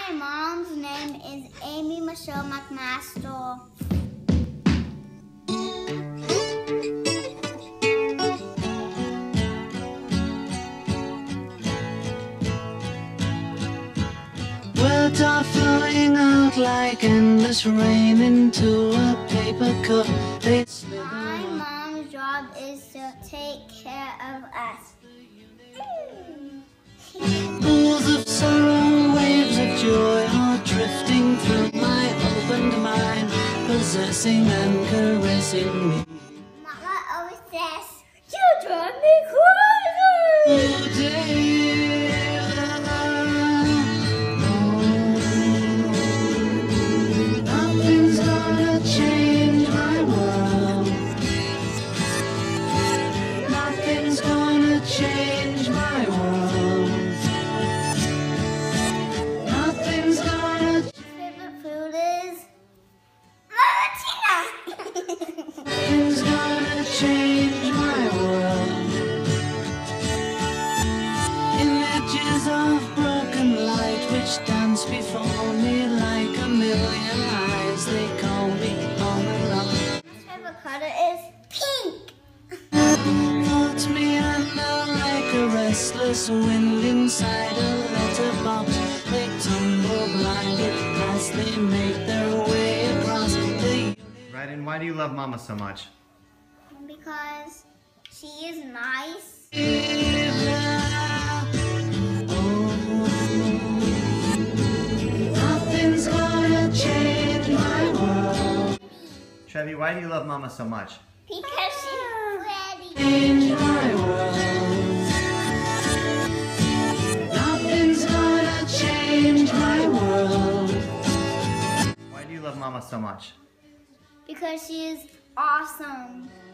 My mom's name is Amy Michelle MacMaster. Words are flowing out like endless rain into a paper cup. My mom's job is to take care of us. Pools of sorrow, waves of joy are drifting through my opened mind, possessing and caressing me. Mama always says, "You drive me crazy." Oh, dear, nothing's gonna change my world. Nothing's gonna change my world. Nothing's gonna. Favorite food is Martina. Nothing's gonna change my world. Images of broken light which dance before me like a million eyes. They call me on and on. My favorite color is pink. Holds me under like a restless wind inside a letterbox. They tumble blinded as they make their way across the. Right, and why do you love Mama so much? Because she is nice. Nothing's gonna change my world. Trevi, why do you love Mama so much? Because she's pretty. Change my world. Nothing's gonna change my world. Why do you love Mama so much? Because she is awesome.